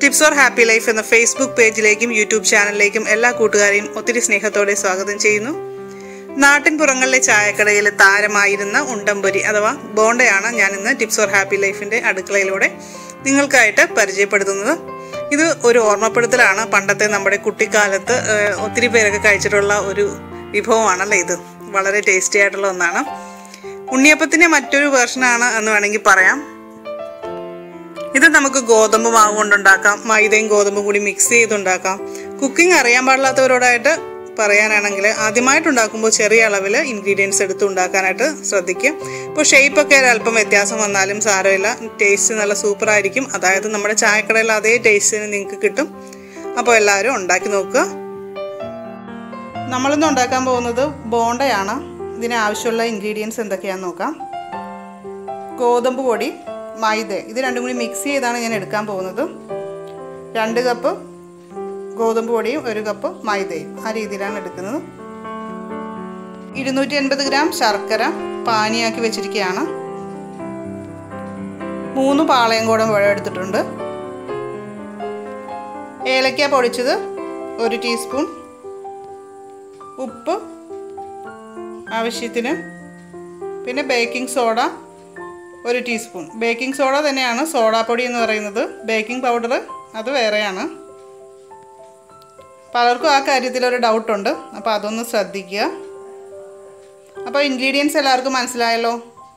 Tips for happy life എന്ന Facebook പേജിലേക്കും YouTube ചാനലിലേക്കും എല്ലാ കൂട്ടുകാരെയും ഒത്തിരി സ്നേഹത്തോടെ സ്വാഗതം ചെയ്യുന്നു. നാട്ടിൻപുറങ്ങളിലെ ചായക്കടയിൽ താരമായിരുന്ന ഉണ്ടംപൊരി അഥവാ ബോണ്ടയാണ് ഞാൻ ഇന്ന് ടിപ്സ് ഓർ ഹാപ്പി ലൈഫിൻ്റെ അടുക്കളയിലൂടെ നിങ്ങൾക്കായിട്ട് പരിചയപ്പെടുത്തുന്നത്. ഇത് ഒരു ഓർമ്മപ്പെടുത്തലാണ്. പണ്ടത്തെ നമ്മുടെ കുട്ടിക്കാലത്ത് ഒത്തിരി പേരൊക്കെ കഴിച്ചിട്ടുള്ള ഒരു വിഭവമാണല്ലോ. ഇത് വളരെ ടേസ്റ്റി ആയിട്ടുള്ള ഒന്നാണ്. ഉണ്ണിയപ്പത്തിൻ്റെ മറ്റൊരു വേർഷനാണ് എന്ന് വേണമെങ്കിൽ പറയാം. ഇത് നമുക്ക് ഗോതമ്പ് മാവ് കൊണ്ടുണ്ടാക്കാം, മൈദയും ഗോതമ്പും കൂടി മിക്സ് ചെയ്തുണ്ടാക്കാം. കുക്കിംഗ് അറിയാൻ പാടില്ലാത്തവരോടായിട്ട് പറയാനാണെങ്കിൽ ആദ്യമായിട്ടുണ്ടാക്കുമ്പോൾ ചെറിയ അളവിൽ ഇൻഗ്രീഡിയൻസ് എടുത്ത് ഉണ്ടാക്കാനായിട്ട് ശ്രദ്ധിക്കുക. ഇപ്പോൾ ഷേപ്പൊക്കെ ഒരല്പം വ്യത്യാസം വന്നാലും സാരമില്ല, ടേസ്റ്റ് നല്ല സൂപ്പറായിരിക്കും. അതായത് നമ്മുടെ ചായക്കടയിൽ അതേ ടേസ്റ്റിന് നിങ്ങൾക്ക് കിട്ടും. അപ്പോൾ എല്ലാവരും ഉണ്ടാക്കി നോക്കുക. നമ്മളിന്ന് ഉണ്ടാക്കാൻ പോകുന്നത് ബോണ്ടയാണ്. ഇതിന് ആവശ്യമുള്ള ഇൻഗ്രീഡിയൻസ് എന്തൊക്കെയാണെന്ന് നോക്കാം. ഗോതമ്പ് പൊടി, മൈദ, ഇത് രണ്ടും കൂടി മിക്സ് ചെയ്താണ് ഞാൻ എടുക്കാൻ പോകുന്നത്. 2 കപ്പ് ഗോതമ്പ് പൊടിയും 1 കപ്പ് മൈദയും, ആ രീതിയിലാണ് എടുക്കുന്നത്. 280 ഗ്രാം ശർക്കര പാനിയാക്കി വെച്ചിരിക്കുകയാണ്. 3 പാളയംകോടൻ പഴം എടുത്തിട്ടുണ്ട്. ഏലക്ക പൊടിച്ചത് 1 ടീസ്പൂൺ, ഉപ്പ് ആവശ്യത്തിന്, പിന്നെ baking soda 1 teaspoon. Baking soda തന്നെയാണ് സോഡാപ്പൊടി എന്ന് പറയുന്നത്. ബേക്കിംഗ് പൗഡർ അത് വേറെയാണ്. പലർക്കും ആ കാര്യത്തിലൊരു ഡൗട്ടുണ്ട്, അപ്പോൾ അതൊന്ന് ശ്രദ്ധിക്കുക. അപ്പോൾ ഇൻഗ്രീഡിയൻസ് എല്ലാവർക്കും മനസ്സിലായല്ലോ.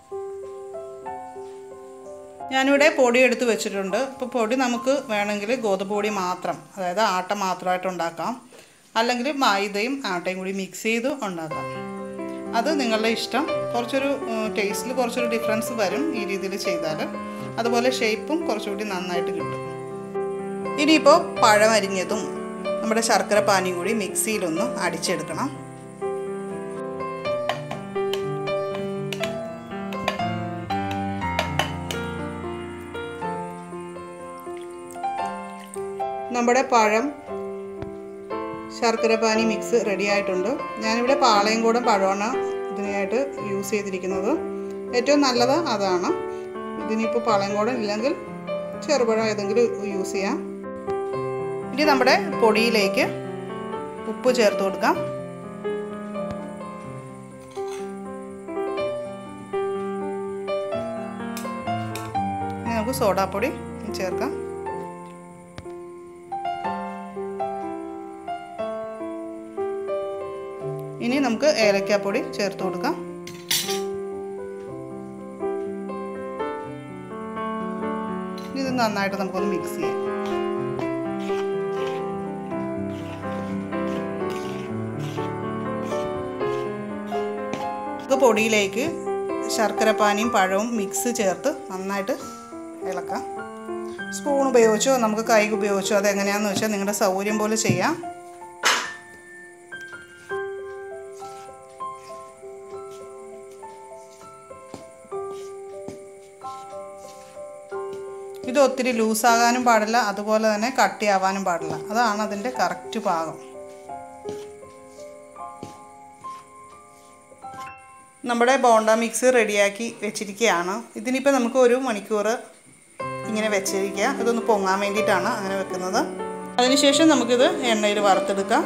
ഞാനിവിടെ പൊടി എടുത്ത് വെച്ചിട്ടുണ്ട്. ഇപ്പോൾ പൊടി നമുക്ക് വേണമെങ്കിൽ ഗോതമ്പ് പൊടി മാത്രം, അതായത് ആട്ട മാത്രമായിട്ട് ഉണ്ടാക്കാം, അല്ലെങ്കിൽ മൈദയും ആട്ടയും കൂടി മിക്സ് ചെയ്ത് ഉണ്ടാക്കാം. അത് നിങ്ങളുടെ ഇഷ്ടം. കുറച്ചൊരു ടേസ്റ്റിൽ കുറച്ചൊരു ഡിഫറൻസ് വരും ഈ രീതിയിൽ ചെയ്താൽ. അതുപോലെ ഷേപ്പും കുറച്ചുകൂടി നന്നായിട്ട് കിട്ടും. ഇനിയിപ്പോൾ പഴം അരിഞ്ഞതും നമ്മുടെ ശർക്കര പാനിയും കൂടി മിക്സിയിലൊന്ന് അടിച്ചെടുക്കണം. നമ്മുടെ പഴം ശർക്കര പാനി മിക്സ് റെഡി ആയിട്ടുണ്ട്. ഞാനിവിടെ പാളയംകോടൻ പഴമാണ് ഇതിനായിട്ട് യൂസ് ചെയ്തിരിക്കുന്നത്. ഏറ്റവും നല്ലത് അതാണ്. ഇതിനിപ്പോൾ പാളയംകോടൻ ഇല്ലെങ്കിൽ ചെറുപഴം ഏതെങ്കിലും യൂസ് ചെയ്യാം. ഇനി നമ്മുടെ പൊടിയിലേക്ക് ഉപ്പ് ചേർത്ത് കൊടുക്കാം. ഇനി നമുക്ക് സോഡാപ്പൊടി ചേർക്കാം. ഇനി നമുക്ക് ഏലക്കാപ്പൊടി ചേർത്ത് കൊടുക്കാം. ഇത് നന്നായിട്ട് നമുക്കൊന്ന് മിക്സ് ചെയ്യാം. പൊടിയിലേക്ക് ശർക്കര പാനിയും പഴവും മിക്സ് ചേർത്ത് നന്നായിട്ട് ഇളക്കാം. സ്പൂൺ ഉപയോഗിച്ചോ നമുക്ക് കൈ ഉപയോഗിച്ചോ അതെങ്ങനെയാണെന്ന് വെച്ചാൽ നിങ്ങളുടെ സൗകര്യം പോലെ ചെയ്യാം. ഇത് ഒത്തിരി ലൂസാകാനും പാടില്ല, അതുപോലെ തന്നെ കട്ടിയാവാനും പാടില്ല. അതാണ് അതിൻ്റെ കറക്റ്റ് പാകം. നമ്മുടെ ബോണ്ട മിക്സ് റെഡിയാക്കി വെച്ചിരിക്കുകയാണ്. ഇതിനിപ്പോൾ നമുക്ക് 1 മണിക്കൂർ ഇങ്ങനെ വെച്ചിരിക്കുക. ഇതൊന്ന് പൊങ്ങാൻ വേണ്ടിയിട്ടാണ് അങ്ങനെ വെക്കുന്നത്. അതിനുശേഷം നമുക്കിത് എണ്ണയിൽ വറുത്തെടുക്കാം.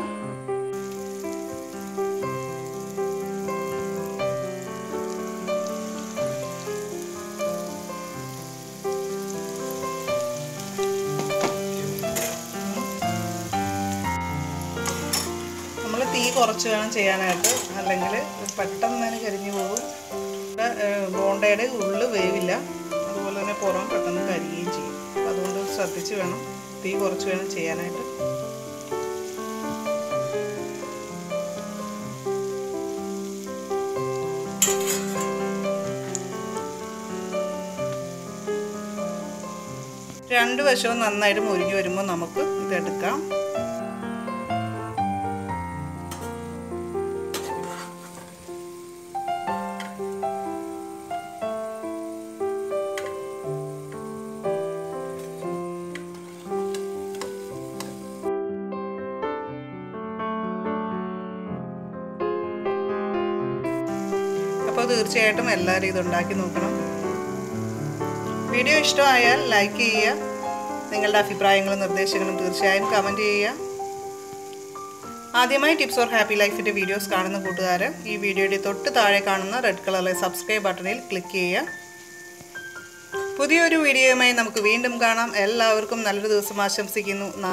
തീ കുറച്ച് വേണം ചെയ്യാനായിട്ട്, അല്ലെങ്കിൽ പെട്ടെന്ന് തന്നെ കരിഞ്ഞു പോകും. ബോണ്ടയുടെ ഉള്ളിൽ വേവില്ല, അതുപോലെ തന്നെ പുറം പെട്ടെന്ന് കരിയുകയും ചെയ്യും. അതുകൊണ്ട് ശ്രദ്ധിച്ച് വേണം, തീ കുറച്ച് വേണം ചെയ്യാനായിട്ട്. രണ്ട് വശവും നന്നായിട്ട് മുരിഞ്ഞ് വരുമ്പോൾ നമുക്ക് ഇതെടുക്കാം. അപ്പോൾ തീർച്ചയായിട്ടും എല്ലാവരും ഇതുണ്ടാക്കി നോക്കണം. വീഡിയോ ഇഷ്ടമായാൽ ലൈക്ക് ചെയ്യുക, നിങ്ങളുടെ അഭിപ്രായങ്ങളും നിർദ്ദേശങ്ങളും തീർച്ചയായും കമൻറ്റ് ചെയ്യുക. ആദ്യമായി ടിപ്സ് ഫോർ ഹാപ്പി ലൈഫിൻ്റെ വീഡിയോസ് കാണുന്ന കൂട്ടുകാർ ഈ വീഡിയോയുടെ തൊട്ട് താഴെ കാണുന്ന റെഡ് കളറിലെ സബ്സ്ക്രൈബ് ബട്ടണിൽ ക്ലിക്ക് ചെയ്യുക. പുതിയൊരു വീഡിയോയുമായി നമുക്ക് വീണ്ടും കാണാം. എല്ലാവർക്കും നല്ലൊരു ദിവസം ആശംസിക്കുന്നു.